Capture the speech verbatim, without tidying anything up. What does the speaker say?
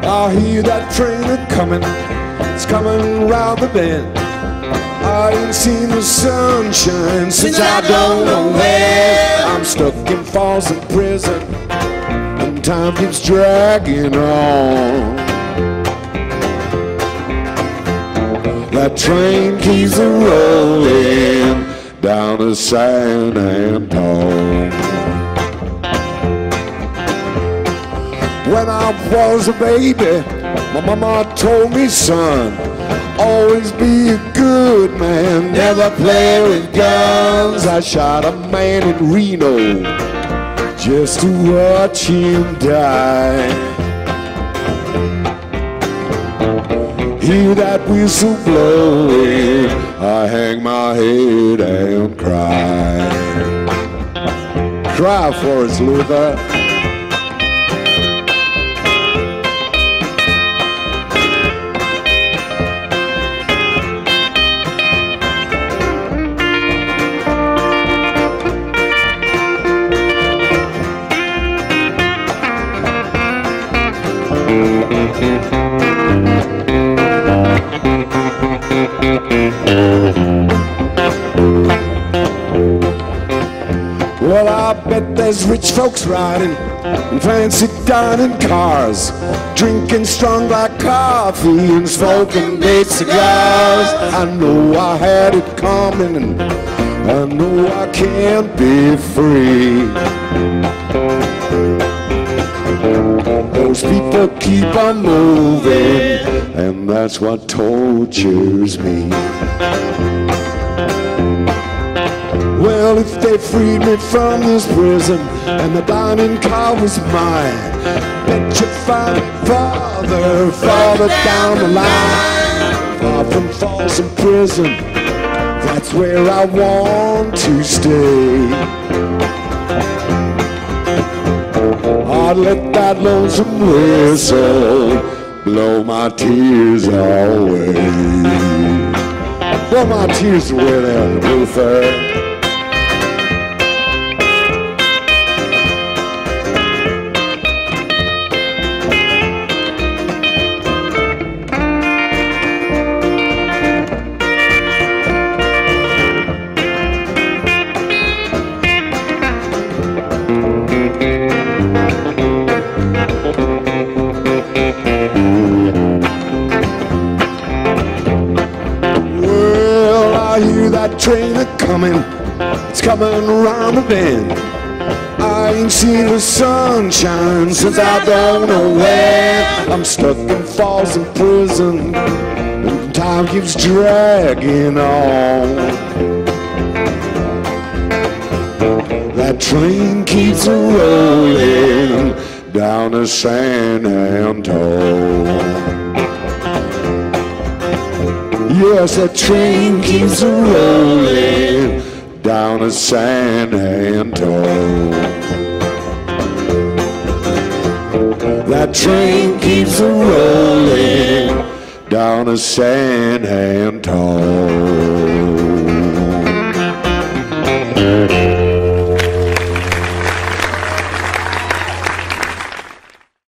I hear that train a-comin', it's coming round the bend. I ain't seen the sunshine since I don't know when. I'm stuck in Falsom prison, and time keeps dragging on. That train keeps a-rolling down to San Antone. When I was a baby, my mama told me, son, always be a good man, never play with guns. I shot a man in Reno just to watch him die. Hear that whistle blowing, I hang my head and cry. Cry for us, Luther. Well, I bet there's rich folks riding in fancy dining cars, drinking strong black coffee and smoking big cigars. I know I had it coming, and I know I can't be free. Those people keep on moving, and that's what tortures me. Well, if they freed me from this prison and the dining car was mine, bet you'd find farther, farther down the line. Far from Falsom prison, that's where I want to stay. I'd let that lonesome whistle blow my tears away. Blow my tears away there, Luther. I hear that train a-comin', it's coming around the bend. I ain't seen the sunshine since I don't know when. I'm stuck in Falsom prison, and time keeps dragging on. That train keeps a-rolling down to San Antone. Yes, that train keeps a-rolling down to San Antone. That train keeps a-rolling down to San Antone.